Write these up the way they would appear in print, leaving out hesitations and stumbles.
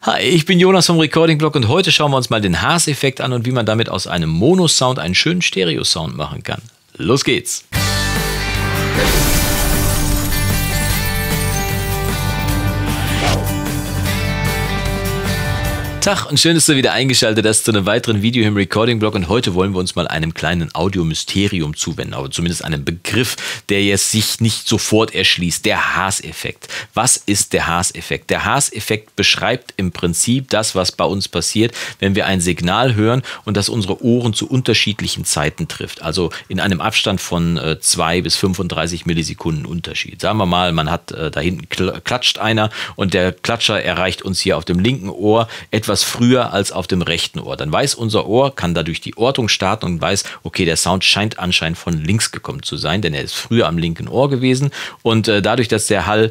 Hi, ich bin Jonas vom Recording Blog und heute schauen wir uns mal den Haas-Effekt an und wie man damit aus einem Mono-Sound einen schönen Stereo-Sound machen kann. Los geht's! Tag und schön, dass du wieder eingeschaltet hast zu einem weiteren Video im Recording-Blog und heute wollen wir uns mal einem kleinen Audio-Mysterium zuwenden, aber zumindest einem Begriff, der jetzt sich nicht sofort erschließt, der Haas-Effekt. Was ist der Haas-Effekt? Der Haas-Effekt beschreibt im Prinzip das, was bei uns passiert, wenn wir ein Signal hören und das unsere Ohren zu unterschiedlichen Zeiten trifft, also in einem Abstand von 2 bis 35 Millisekunden Unterschied. Sagen wir mal, man hat da hinten klatscht einer und der Klatscher erreicht uns hier auf dem linken Ohr etwas früher als auf dem rechten Ohr. Dann weiß unser Ohr, kann dadurch die Ortung starten und weiß, okay, der Sound scheint anscheinend von links gekommen zu sein, denn er ist früher am linken Ohr gewesen und dadurch, dass der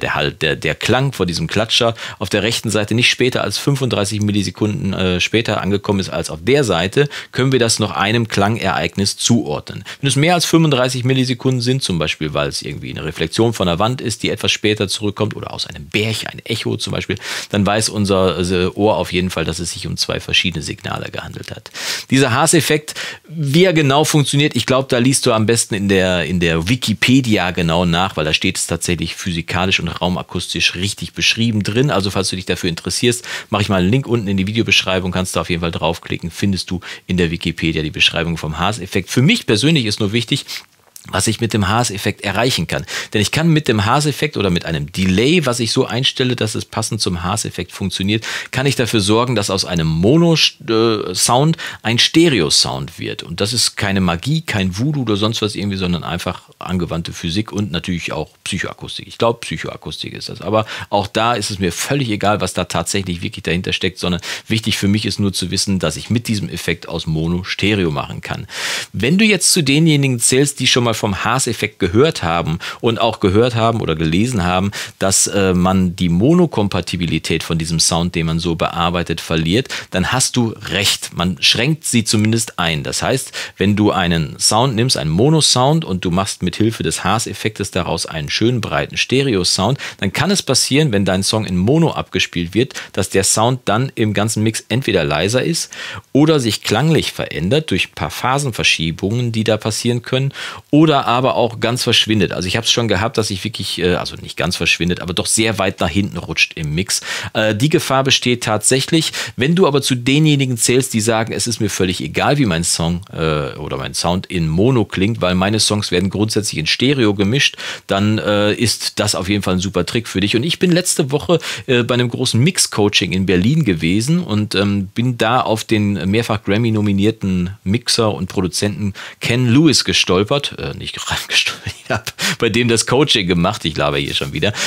Klang vor diesem Klatscher auf der rechten Seite nicht später als 35 Millisekunden später angekommen ist als auf der Seite, können wir das noch einem Klangereignis zuordnen. Wenn es mehr als 35 Millisekunden sind, zum Beispiel, weil es irgendwie eine Reflexion von der Wand ist, die etwas später zurückkommt oder aus einem Berg, ein Echo zum Beispiel, dann weiß unser Ohr auf jeden Fall, dass es sich um zwei verschiedene Signale gehandelt hat. Dieser Haas-Effekt, wie er genau funktioniert, ich glaube, da liest du am besten in der Wikipedia genau nach, weil da steht es tatsächlich physikalisch und raumakustisch richtig beschrieben drin. Also falls du dich dafür interessierst, mache ich mal einen Link unten in die Videobeschreibung, kannst du auf jeden Fall draufklicken, findest du in der Wikipedia die Beschreibung vom Haas-Effekt. Für mich persönlich ist nur wichtig, was ich mit dem Haas-Effekt erreichen kann. Denn ich kann mit dem Haas-Effekt oder mit einem Delay, was ich so einstelle, dass es passend zum Haas-Effekt funktioniert, kann ich dafür sorgen, dass aus einem Mono-Sound ein Stereo-Sound wird. Und das ist keine Magie, kein Voodoo oder sonst was irgendwie, sondern einfach angewandte Physik und natürlich auch Psychoakustik. Ich glaube, Psychoakustik ist das. Aber auch da ist es mir völlig egal, was da tatsächlich wirklich dahinter steckt, sondern wichtig für mich ist nur zu wissen, dass ich mit diesem Effekt aus Mono Stereo machen kann. Wenn du jetzt zu denjenigen zählst, die schon mal vom Haas-Effekt gehört haben und auch gehört haben oder gelesen haben, dass man die Monokompatibilität von diesem Sound, den man so bearbeitet, verliert, dann hast du recht. Man schränkt sie zumindest ein. Das heißt, wenn du einen Sound nimmst, einen Mono-Sound und du machst mit Hilfe des Haas-Effektes daraus einen schönen breiten Stereo-Sound, dann kann es passieren, wenn dein Song in Mono abgespielt wird, dass der Sound dann im ganzen Mix entweder leiser ist oder sich klanglich verändert durch ein paar Phasenverschiebungen, die da passieren können, oder aber auch ganz verschwindet. Also ich habe es schon gehabt, dass ich wirklich, also nicht ganz verschwindet, aber doch sehr weit nach hinten rutscht im Mix. Die Gefahr besteht tatsächlich. Wenn du aber zu denjenigen zählst, die sagen, es ist mir völlig egal, wie mein Song oder mein Sound in Mono klingt, weil meine Songs werden grundsätzlich in Stereo gemischt, dann ist das auf jeden Fall ein super Trick für dich. Und ich bin letzte Woche bei einem großen Mix-Coaching in Berlin gewesen und bin da auf den mehrfach Grammy-nominierten Mixer und Produzenten Ken Lewis gestolpert. Nicht reingestolpert, ich habe bei dem das Coaching gemacht, ich laber hier schon wieder.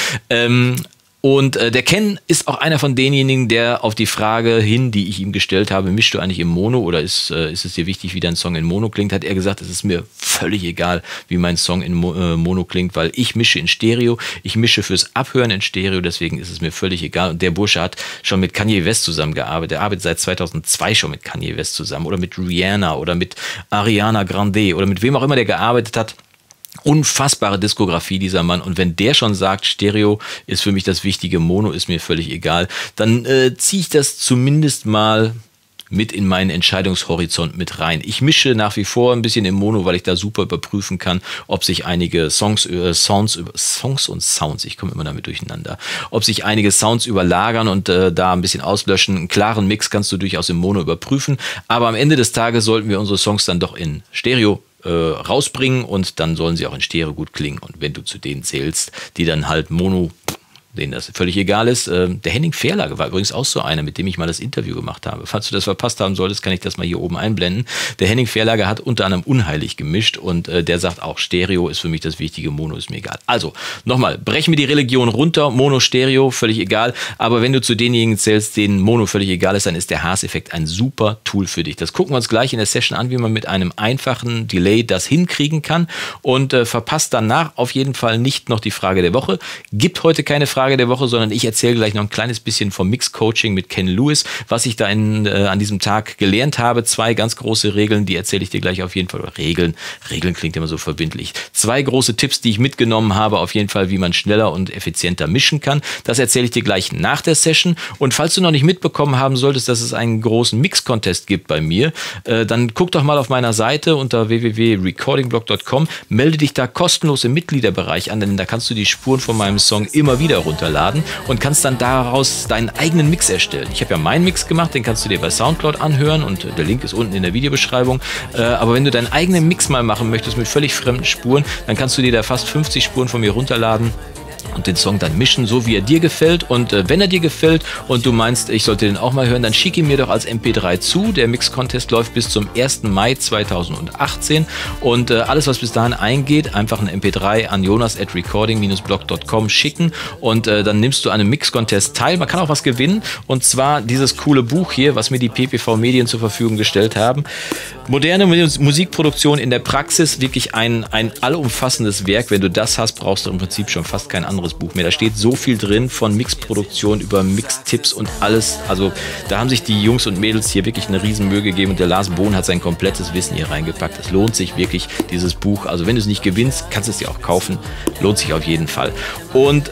Und der Ken ist auch einer von denjenigen, der auf die Frage hin, die ich ihm gestellt habe, mischst du eigentlich im Mono oder ist es dir wichtig, wie dein Song in Mono klingt, hat er gesagt, es ist mir völlig egal, wie mein Song in Mono klingt, weil ich mische in Stereo, ich mische fürs Abhören in Stereo, deswegen ist es mir völlig egal. Und der Bursche hat schon mit Kanye West zusammengearbeitet, er arbeitet seit 2002 schon mit Kanye West zusammen oder mit Rihanna oder mit Ariana Grande oder mit wem auch immer der gearbeitet hat. Unfassbare Diskografie dieser Mann und wenn der schon sagt, Stereo ist für mich das Wichtige, Mono ist mir völlig egal, dann ziehe ich das zumindest mal mit in meinen Entscheidungshorizont mit rein. Ich mische nach wie vor ein bisschen im Mono, weil ich da super überprüfen kann, ob sich einige Songs und Sounds, ich komme immer damit durcheinander, ob sich einige Sounds überlagern und da ein bisschen auslöschen. Einen klaren Mix kannst du durchaus im Mono überprüfen, aber am Ende des Tages sollten wir unsere Songs dann doch in Stereo rausbringen und dann sollen sie auch in Stereo gut klingen. Und wenn du zu denen zählst, die dann halt Mono, denen das völlig egal ist. Der Henning Fehrlage war übrigens auch so einer, mit dem ich mal das Interview gemacht habe. Falls du das verpasst haben solltest, kann ich das mal hier oben einblenden. Der Henning Fehrlage hat unter anderem Unheilig gemischt und der sagt auch, Stereo ist für mich das Wichtige, Mono ist mir egal. Also, nochmal, brechen wir die Religion runter, Mono, Stereo, völlig egal. Aber wenn du zu denjenigen zählst, denen Mono völlig egal ist, dann ist der Haas-Effekt ein super Tool für dich. Das gucken wir uns gleich in der Session an, wie man mit einem einfachen Delay das hinkriegen kann und verpasst danach auf jeden Fall nicht noch die Frage der Woche. Gibt heute keine Frage Frage der Woche, sondern ich erzähle gleich noch ein kleines bisschen vom Mix-Coaching mit Ken Lewis, was ich da an diesem Tag gelernt habe. 2 ganz große Regeln, die erzähle ich dir gleich auf jeden Fall. Oder Regeln klingt immer so verbindlich. 2 große Tipps, die ich mitgenommen habe, auf jeden Fall, wie man schneller und effizienter mischen kann. Das erzähle ich dir gleich nach der Session. Und falls du noch nicht mitbekommen haben solltest, dass es einen großen Mix-Contest gibt bei mir, dann guck doch mal auf meiner Seite unter www.recordingblog.com, melde dich da kostenlos im Mitgliederbereich an, denn da kannst du die Spuren von meinem Song immer wieder runterladen und kannst dann daraus deinen eigenen Mix erstellen. Ich habe ja meinen Mix gemacht, den kannst du dir bei Soundcloud anhören und der Link ist unten in der Videobeschreibung. Aber wenn du deinen eigenen Mix mal machen möchtest mit völlig fremden Spuren, dann kannst du dir da fast 50 Spuren von mir runterladen und den Song dann mischen, so wie er dir gefällt. Und wenn er dir gefällt und du meinst, ich sollte den auch mal hören, dann schick ihn mir doch als MP3 zu. Der Mix-Contest läuft bis zum 1. Mai 2018 und alles, was bis dahin eingeht, einfach ein MP3 an jonas@recording-blog.com schicken und dann nimmst du an einem Mix-Contest teil. Man kann auch was gewinnen und zwar dieses coole Buch hier, was mir die PPV Medien zur Verfügung gestellt haben. Moderne Musikproduktion in der Praxis, wirklich ein allumfassendes Werk. Wenn du das hast, brauchst du im Prinzip schon fast kein anderes Buch mehr. Da steht so viel drin, von Mixproduktion über Mixtipps und alles. Also da haben sich die Jungs und Mädels hier wirklich eine riesen Mühe gegeben und der Lars Bohn hat sein komplettes Wissen hier reingepackt. Es lohnt sich wirklich, dieses Buch. Also wenn du es nicht gewinnst, kannst du es dir auch kaufen. Lohnt sich auf jeden Fall. Und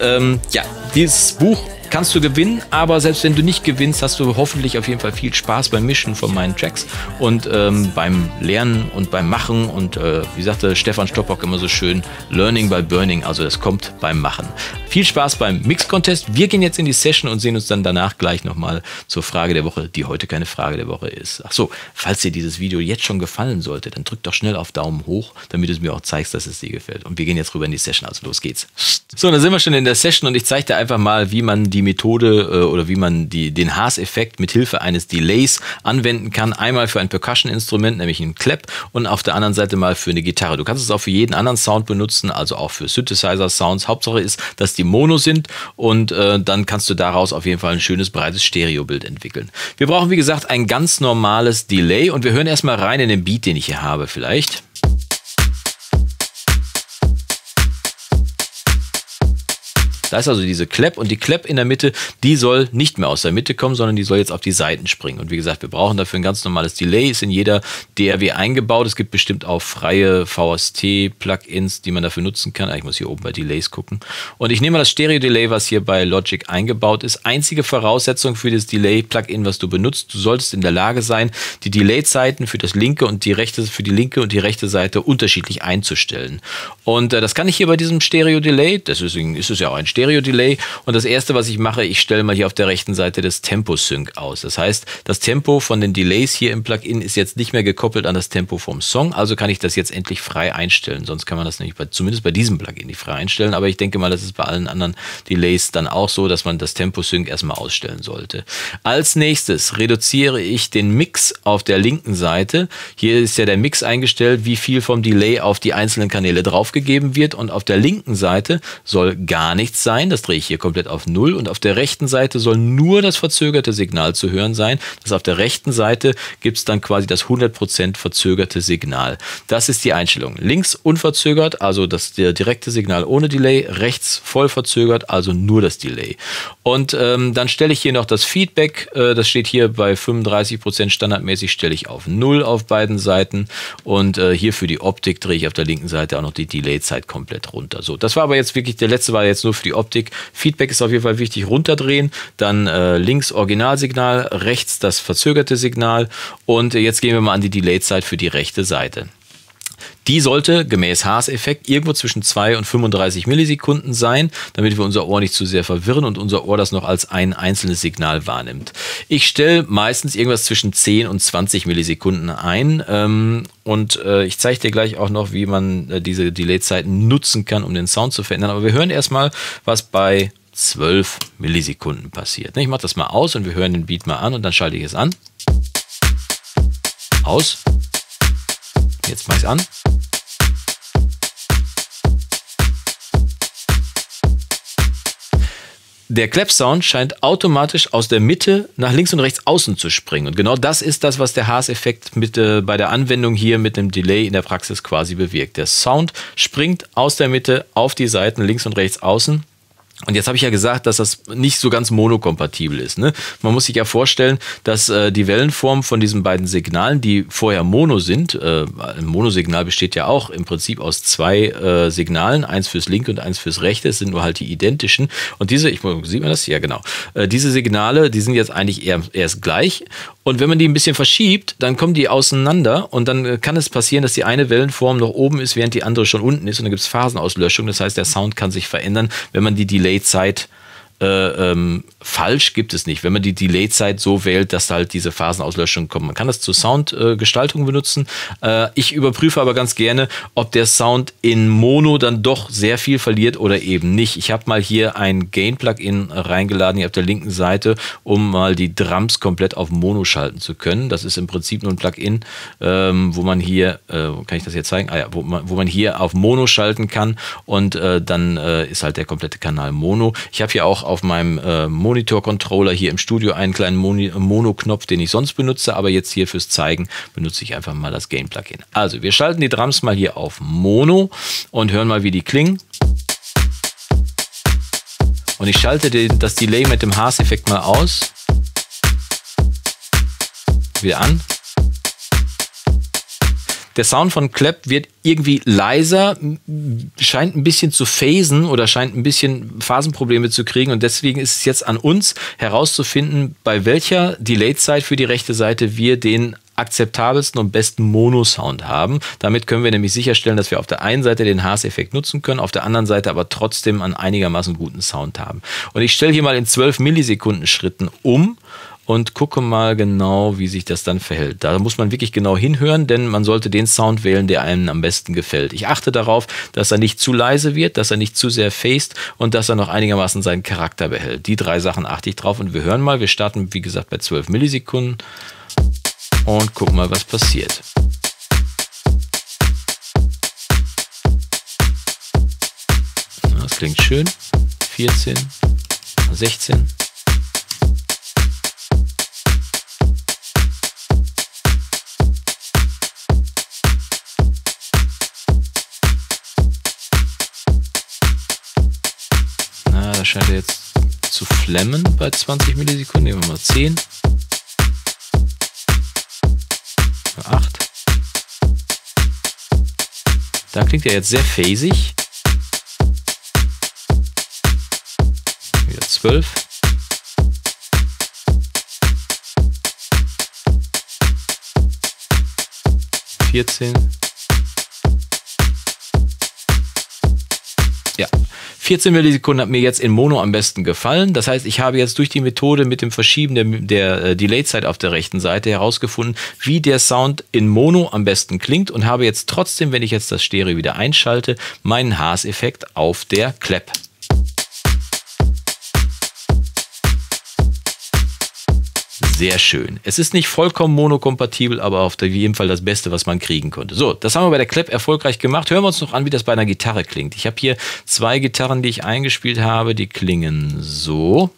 dieses Buch kannst du gewinnen, aber selbst wenn du nicht gewinnst, hast du hoffentlich auf jeden Fall viel Spaß beim Mischen von meinen Tracks und beim Lernen und beim Machen und wie sagte Stefan Stoppock immer so schön, Learning by Burning, also das kommt beim Machen. Viel Spaß beim Mix-Contest. Wir gehen jetzt in die Session und sehen uns dann danach gleich nochmal zur Frage der Woche, die heute keine Frage der Woche ist. Ach so, falls dir dieses Video jetzt schon gefallen sollte, dann drück doch schnell auf Daumen hoch, damit du es mir auch zeigst, dass es dir gefällt. Und wir gehen jetzt rüber in die Session, also los geht's. So, dann sind wir schon in der Session und ich zeige dir einfach mal, wie man die Methode oder wie man den Haas-Effekt mit Hilfe eines Delays anwenden kann. Einmal für ein Percussion-Instrument, nämlich einen Clap, und auf der anderen Seite mal für eine Gitarre. Du kannst es auch für jeden anderen Sound benutzen, also auch für Synthesizer-Sounds. Hauptsache ist, dass die Mono sind und dann kannst du daraus auf jeden Fall ein schönes, breites Stereobild entwickeln. Wir brauchen, wie gesagt, ein ganz normales Delay und wir hören erstmal rein in den Beat, den ich hier habe vielleicht. Da ist also diese Clap und die Clap in der Mitte, die soll nicht mehr aus der Mitte kommen, sondern die soll jetzt auf die Seiten springen. Und wie gesagt, wir brauchen dafür ein ganz normales Delay, ist in jeder DAW eingebaut. Es gibt bestimmt auch freie VST-Plugins, die man dafür nutzen kann. Ich muss hier oben bei Delays gucken. Und ich nehme mal das Stereo-Delay, was hier bei Logic eingebaut ist. Einzige Voraussetzung für das Delay-Plugin, was du benutzt, du solltest in der Lage sein, die Delay-Zeiten für das linke und die linke und die rechte Seite unterschiedlich einzustellen. Und das kann ich hier bei diesem Stereo-Delay, deswegen ist es ja auch ein Stereo-Delay. Und das erste, was ich mache, ich stelle mal hier auf der rechten Seite das Tempo-Sync aus. Das heißt, das Tempo von den Delays hier im Plugin ist jetzt nicht mehr gekoppelt an das Tempo vom Song. Also kann ich das jetzt endlich frei einstellen. Sonst kann man das nämlich zumindest bei diesem Plugin nicht frei einstellen. Aber ich denke mal, das ist bei allen anderen Delays dann auch so, dass man das Tempo-Sync erstmal ausstellen sollte. Als nächstes reduziere ich den Mix auf der linken Seite. Hier ist ja der Mix eingestellt, wie viel vom Delay auf die einzelnen Kanäle draufgegeben wird. Und auf der linken Seite soll gar nichts sein. Das drehe ich hier komplett auf 0 und auf der rechten Seite soll nur das verzögerte Signal zu hören sein. Das auf der rechten Seite gibt es dann quasi das 100% verzögerte Signal. Das ist die Einstellung. Links unverzögert, also das direkte Signal ohne Delay, rechts voll verzögert, also nur das Delay. Und dann stelle ich hier noch das Feedback, das steht hier bei 35% standardmäßig, stelle ich auf 0 auf beiden Seiten und hier für die Optik drehe ich auf der linken Seite auch noch die Delay-Zeit komplett runter. So, das war aber jetzt wirklich, der letzte war jetzt nur für die Optik. Feedback ist auf jeden Fall wichtig, runterdrehen, dann links Originalsignal, rechts das verzögerte Signal und jetzt gehen wir mal an die Delay-Zeit für die rechte Seite. Die sollte gemäß Haas-Effekt irgendwo zwischen 2 und 35 Millisekunden sein, damit wir unser Ohr nicht zu sehr verwirren und unser Ohr das noch als ein einzelnes Signal wahrnimmt. Ich stelle meistens irgendwas zwischen 10 und 20 Millisekunden ein und ich zeige dir gleich auch noch, wie man diese Delay-Zeiten nutzen kann, um den Sound zu verändern. Aber wir hören erstmal, was bei 12 Millisekunden passiert. Ich mache das mal aus und wir hören den Beat mal an und dann schalte ich es an. Aus. Jetzt mache ich es an. Der Clap-Sound scheint automatisch aus der Mitte nach links und rechts außen zu springen. Und genau das ist das, was der Haas-Effekt bei der Anwendung hier mit einem Delay in der Praxis quasi bewirkt. Der Sound springt aus der Mitte auf die Seiten links und rechts außen. Und jetzt habe ich ja gesagt, dass das nicht so ganz monokompatibel ist. Ne? Man muss sich ja vorstellen, dass die Wellenform von diesen beiden Signalen, die vorher Mono sind, ein Monosignal besteht ja auch im Prinzip aus zwei Signalen, eins fürs linke und eins fürs rechte, es sind nur halt die identischen. Und diese, sieht man das? Ja, genau. Diese Signale, die sind jetzt eigentlich erst gleich. Und wenn man die ein bisschen verschiebt, dann kommen die auseinander und dann kann es passieren, dass die eine Wellenform noch oben ist, während die andere schon unten ist und dann gibt es Phasenauslöschung. Das heißt, der Sound kann sich verändern, wenn man die Delay-Zeit falsch gibt es nicht. Wenn man die Delay-Zeit so wählt, dass halt diese Phasenauslöschung kommt. Man kann das zur Soundgestaltung benutzen. Ich überprüfe aber ganz gerne, ob der Sound in Mono dann doch sehr viel verliert oder eben nicht. Ich habe mal hier ein Gain-Plugin reingeladen hier auf der linken Seite, um mal die Drums komplett auf Mono schalten zu können. Das ist im Prinzip nur ein Plugin, wo man hier, kann ich das hier zeigen? Ah ja, wo man hier auf Mono schalten kann und dann ist halt der komplette Kanal Mono. Ich habe hier auch auf meinem Monitor-Controller hier im Studio einen kleinen Mono-Knopf, den ich sonst benutze, aber jetzt hier fürs Zeigen benutze ich einfach mal das Gain-Plugin. Also, wir schalten die Drums mal hier auf Mono und hören mal, wie die klingen. Und ich schalte das Delay mit dem Haas-Effekt mal aus. Wieder an. Der Sound von Clap wird irgendwie leiser, scheint ein bisschen zu phasen oder scheint ein bisschen Phasenprobleme zu kriegen und deswegen ist es jetzt an uns herauszufinden, bei welcher Delay-Zeit für die rechte Seite wir den akzeptabelsten und besten Mono-Sound haben. Damit können wir nämlich sicherstellen, dass wir auf der einen Seite den Haas-Effekt nutzen können, auf der anderen Seite aber trotzdem einen einigermaßen guten Sound haben. Und ich stelle hier mal in 12 Millisekunden Schritten um und gucke mal genau, wie sich das dann verhält. Da muss man wirklich genau hinhören, denn man sollte den Sound wählen, der einem am besten gefällt. Ich achte darauf, dass er nicht zu leise wird, dass er nicht zu sehr phased und dass er noch einigermaßen seinen Charakter behält. Die 3 Sachen achte ich drauf und wir hören mal. Wir starten, wie gesagt, bei 12 Millisekunden und gucken mal, was passiert. Das klingt schön. 14, 16. Da scheint er jetzt zu flammen bei 20 Millisekunden. Nehmen wir mal 10. 8. Da klingt er jetzt sehr phasig. Wieder 12. 14. Ja, 14 Millisekunden hat mir jetzt in Mono am besten gefallen. Das heißt, ich habe jetzt durch die Methode mit dem Verschieben der Delay-Zeit auf der rechten Seite herausgefunden, wie der Sound in Mono am besten klingt und habe jetzt trotzdem, wenn ich jetzt das Stereo wieder einschalte, meinen Haas-Effekt auf der Clap. Sehr schön. Es ist nicht vollkommen monokompatibel, aber auf jeden Fall das Beste, was man kriegen konnte. So, das haben wir bei der Clap erfolgreich gemacht. Hören wir uns noch an, wie das bei einer Gitarre klingt. Ich habe hier 2 Gitarren, die ich eingespielt habe. Die klingen so.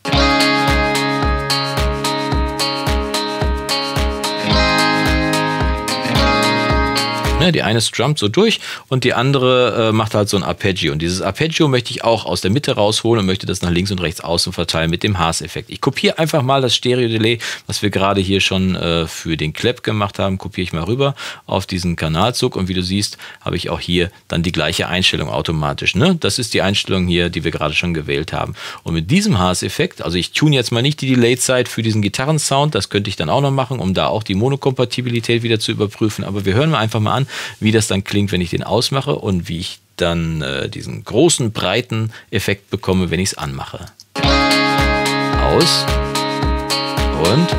Ne, die eine strummt so durch und die andere macht halt so ein Arpeggio. Und dieses Arpeggio möchte ich auch aus der Mitte rausholen und möchte das nach links und rechts außen verteilen mit dem Haas-Effekt. Ich kopiere einfach mal das Stereo-Delay, was wir gerade hier schon für den Clap gemacht haben, kopiere ich mal rüber auf diesen Kanalzug. Und wie du siehst, habe ich auch hier dann die gleiche Einstellung automatisch. Ne? Das ist die Einstellung hier, die wir gerade schon gewählt haben. Und mit diesem Haas-Effekt, also ich tune jetzt mal nicht die Delay-Zeit für diesen Gitarrensound, das könnte ich dann auch noch machen, um da auch die Monokompatibilität wieder zu überprüfen. Aber wir hören mal einfach mal an, wie das dann klingt, wenn ich den ausmache und wie ich dann diesen großen, breiten Effekt bekomme, wenn ich es anmache. Aus und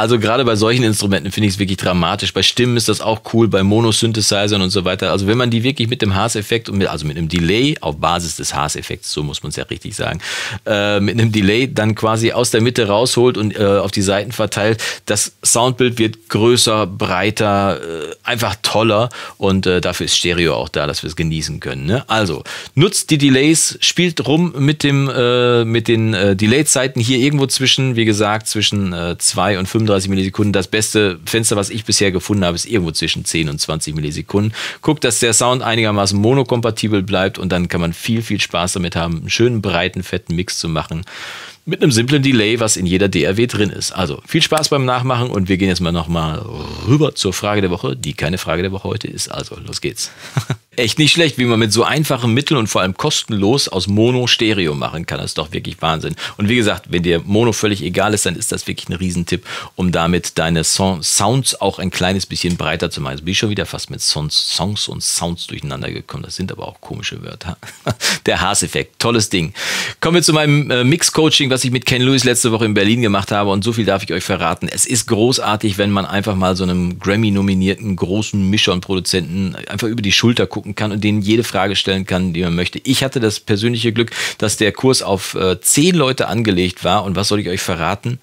Also gerade bei solchen Instrumenten finde ich es wirklich dramatisch. Bei Stimmen ist das auch cool, bei Mono-Synthesizern und so weiter. Also wenn man die wirklich mit dem Haas-Effekt und also mit einem Delay auf Basis des Haas-Effekts, so muss man es ja richtig sagen, mit einem Delay dann quasi aus der Mitte rausholt und auf die Seiten verteilt, das Soundbild wird größer, breiter, einfach toller und dafür ist Stereo auch da, dass wir es genießen können. Ne? Also nutzt die Delays, spielt rum mit den Delay-Zeiten hier irgendwo zwischen, wie gesagt, zwischen 2 und 35 Millisekunden. Das beste Fenster, was ich bisher gefunden habe, ist irgendwo zwischen 10 und 20 Millisekunden. Guckt, dass der Sound einigermaßen monokompatibel bleibt und dann kann man viel, viel Spaß damit haben, einen schönen, breiten, fetten Mix zu machen. Mit einem simplen Delay, was in jeder DAW drin ist. Also viel Spaß beim Nachmachen und wir gehen jetzt mal nochmal rüber zur Frage der Woche, die keine Frage der Woche heute ist. Also los geht's. Echt nicht schlecht, wie man mit so einfachen Mitteln und vor allem kostenlos aus Mono Stereo machen kann. Das ist doch wirklich Wahnsinn. Und wie gesagt, wenn dir Mono völlig egal ist, dann ist das wirklich ein Riesentipp, um damit deine Sounds auch ein kleines bisschen breiter zu machen. Jetzt bin ich schon wieder fast mit Songs und Sounds durcheinander gekommen. Das sind aber auch komische Wörter. Der Haas-Effekt, tolles Ding. Kommen wir zu meinem Mix-Coaching, was ich mit Ken Lewis letzte Woche in Berlin gemacht habe. Und so viel darf ich euch verraten. Es ist großartig, wenn man einfach mal so einem Grammy-nominierten großen Mischer und Produzenten einfach über die Schulter gucken kann und denen jede Frage stellen kann, die man möchte. Ich hatte das persönliche Glück, dass der Kurs auf 10 Leute angelegt war und was soll ich euch verraten?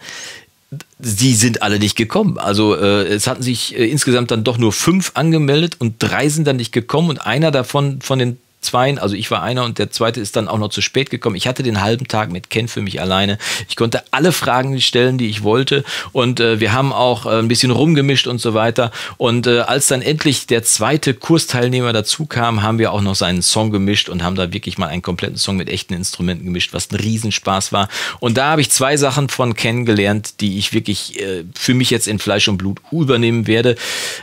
Sie sind alle nicht gekommen. Also es hatten sich insgesamt dann doch nur 5 angemeldet und 3 sind dann nicht gekommen und einer davon von den 2, also ich war einer und der zweite ist dann auch noch zu spät gekommen. Ich hatte den halben Tag mit Ken für mich alleine. Ich konnte alle Fragen stellen, die ich wollte und wir haben auch ein bisschen rumgemischt und so weiter. Und als dann endlich der zweite Kursteilnehmer dazu kam, haben wir auch noch seinen Song gemischt und haben da wirklich mal einen kompletten Song mit echten Instrumenten gemischt, was ein Riesenspaß war. Und da habe ich 2 Sachen von Ken gelernt, die ich wirklich für mich jetzt in Fleisch und Blut übernehmen werde.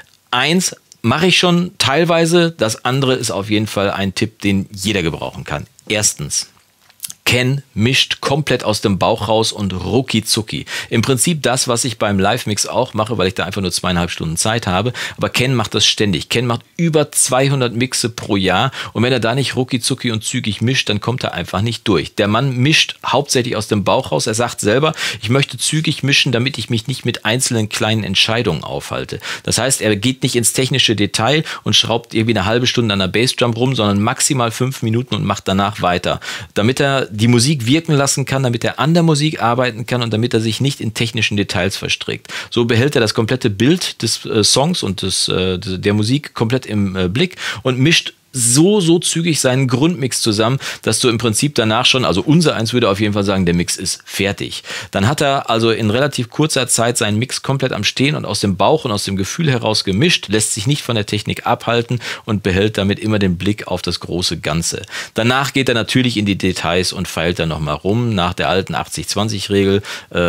1, mache ich schon teilweise. Das andere ist auf jeden Fall ein Tipp, den jeder gebrauchen kann. Erstens, Ken mischt komplett aus dem Bauch raus und rucki zucki. Im Prinzip das, was ich beim Live-Mix auch mache, weil ich da einfach nur 2,5 Stunden Zeit habe. Aber Ken macht das ständig. Ken macht über 200 Mixe pro Jahr. Und wenn er da nicht rucki zucki und zügig mischt, dann kommt er einfach nicht durch. Der Mann mischt hauptsächlich aus dem Bauch raus. Er sagt selber, ich möchte zügig mischen, damit ich mich nicht mit einzelnen kleinen Entscheidungen aufhalte. Das heißt, er geht nicht ins technische Detail und schraubt irgendwie eine halbe Stunde an der Bassdrum rum, sondern maximal 5 Minuten und macht danach weiter. Damit er die Musik wirken lassen kann, damit er an der Musik arbeiten kann und damit er sich nicht in technischen Details verstrickt. So behält er das komplette Bild des Songs und der Musik komplett im Blick und mischt so zügig seinen Grundmix zusammen, dass du im Prinzip danach schon, also unser eins würde auf jeden Fall sagen, der Mix ist fertig. Dann hat er also in relativ kurzer Zeit seinen Mix komplett am Stehen und aus dem Bauch und aus dem Gefühl heraus gemischt, lässt sich nicht von der Technik abhalten und behält damit immer den Blick auf das große Ganze. Danach geht er natürlich in die Details und feilt dann nochmal rum, nach der alten 80-20-Regel.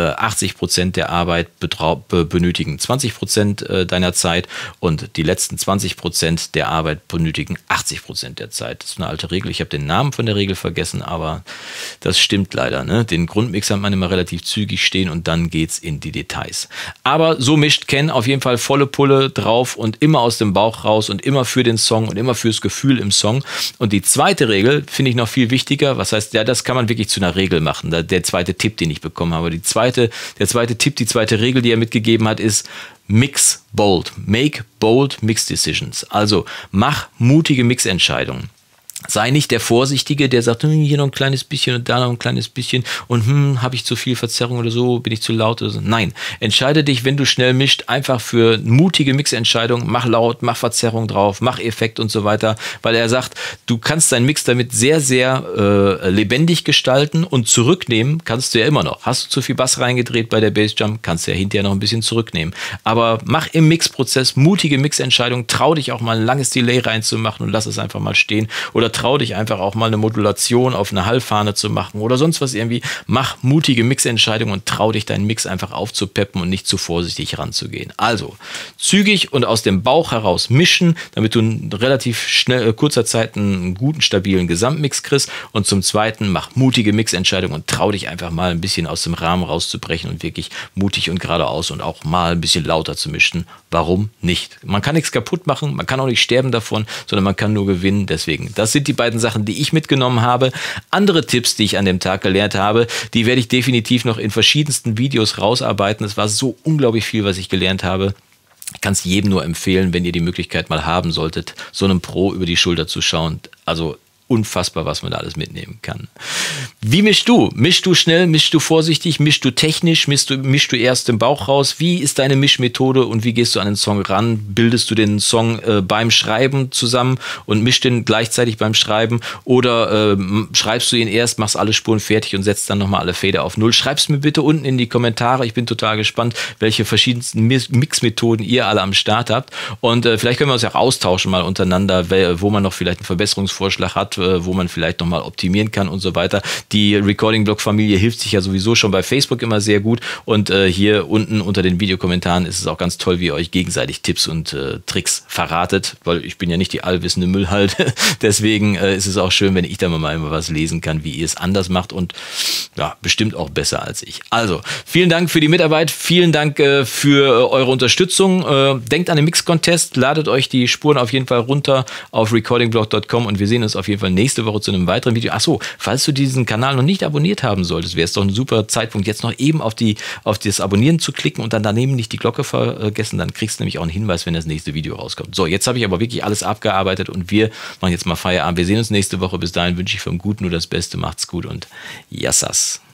80% der Arbeit benötigen 20% deiner Zeit und die letzten 20% der Arbeit benötigen 80% der Zeit. Das ist eine alte Regel. Ich habe den Namen von der Regel vergessen, aber das stimmt leider. Ne? Den Grundmix hat man immer relativ zügig stehen und dann geht's in die Details. Aber so mischt Ken auf jeden Fall volle Pulle drauf und immer aus dem Bauch raus und immer für den Song und immer fürs Gefühl im Song. Und die zweite Regel finde ich noch viel wichtiger. Was heißt, ja, das kann man wirklich zu einer Regel machen. Der zweite Tipp, den ich bekommen habe. Der zweite Tipp, die zweite Regel, die er mitgegeben hat, ist: Mix bold. Make bold mix decisions. Also mach mutige Mixentscheidungen. Sei nicht der Vorsichtige, der sagt, hier noch ein kleines bisschen und da noch ein kleines bisschen und habe ich zu viel Verzerrung oder so, bin ich zu laut oder so. Nein, entscheide dich, wenn du schnell mischt, einfach für mutige Mixentscheidungen. Mach laut, mach Verzerrung drauf, mach Effekt und so weiter, weil er sagt, du kannst deinen Mix damit sehr, sehr lebendig gestalten und zurücknehmen kannst du ja immer noch. Hast du zu viel Bass reingedreht bei der Bassdrum, kannst du ja hinterher noch ein bisschen zurücknehmen. Aber mach im Mixprozess mutige Mixentscheidungen, trau dich auch mal ein langes Delay reinzumachen und lass es einfach mal stehen oder trau dich einfach auch mal eine Modulation auf eine Hallfahne zu machen oder sonst was irgendwie. Mach mutige Mixentscheidungen und trau dich, deinen Mix einfach aufzupeppen und nicht zu vorsichtig ranzugehen. Also zügig und aus dem Bauch heraus mischen, damit du in relativ kurzer Zeit einen guten, stabilen Gesamtmix kriegst. Und zum Zweiten, mach mutige Mixentscheidungen und trau dich einfach mal ein bisschen aus dem Rahmen rauszubrechen und wirklich mutig und geradeaus und auch mal ein bisschen lauter zu mischen. Warum nicht? Man kann nichts kaputt machen, man kann auch nicht sterben davon, sondern man kann nur gewinnen. Deswegen, das sind sind die beiden Sachen, die ich mitgenommen habe. Andere Tipps, die ich an dem Tag gelernt habe, die werde ich definitiv noch in verschiedensten Videos rausarbeiten. Es war so unglaublich viel, was ich gelernt habe. Ich kann es jedem nur empfehlen, wenn ihr die Möglichkeit mal haben solltet, so einem Pro über die Schulter zu schauen. Also unfassbar, was man da alles mitnehmen kann. Wie mischst du? Mischst du schnell, mischst du vorsichtig, mischst du technisch, mischst du erst den Bauch raus? Wie ist deine Mischmethode und wie gehst du an den Song ran? Bildest du den Song beim Schreiben zusammen und mischst den gleichzeitig beim Schreiben oder schreibst du ihn erst, machst alle Spuren fertig und setzt dann nochmal alle Fader auf Null? Schreib's mir bitte unten in die Kommentare. Ich bin total gespannt, welche verschiedensten Mixmethoden ihr alle am Start habt und vielleicht können wir uns ja auch austauschen mal untereinander, wo man noch vielleicht einen Verbesserungsvorschlag hat, wo man vielleicht nochmal optimieren kann und so weiter. Die Recording-Blog-Familie hilft sich ja sowieso schon bei Facebook immer sehr gut und hier unten unter den Videokommentaren ist es auch ganz toll, wie ihr euch gegenseitig Tipps und Tricks verratet, weil ich bin ja nicht die allwissende Müllhalde. Deswegen ist es auch schön, wenn ich da mal was lesen kann, wie ihr es anders macht und ja, bestimmt auch besser als ich. Also, vielen Dank für die Mitarbeit, vielen Dank für eure Unterstützung. Denkt an den Mix-Contest, ladet euch die Spuren auf jeden Fall runter auf recordingblog.com und wir sehen uns auf jeden Fall nächste Woche zu einem weiteren Video. Achso, falls du diesen Kanal noch nicht abonniert haben solltest, wäre es doch ein super Zeitpunkt, jetzt noch eben auf das Abonnieren zu klicken und dann daneben nicht die Glocke vergessen. Dann kriegst du nämlich auch einen Hinweis, wenn das nächste Video rauskommt. So, jetzt habe ich aber wirklich alles abgearbeitet und wir machen jetzt mal Feierabend. Wir sehen uns nächste Woche. Bis dahin wünsche ich vom Guten nur das Beste. Macht's gut und Yassas.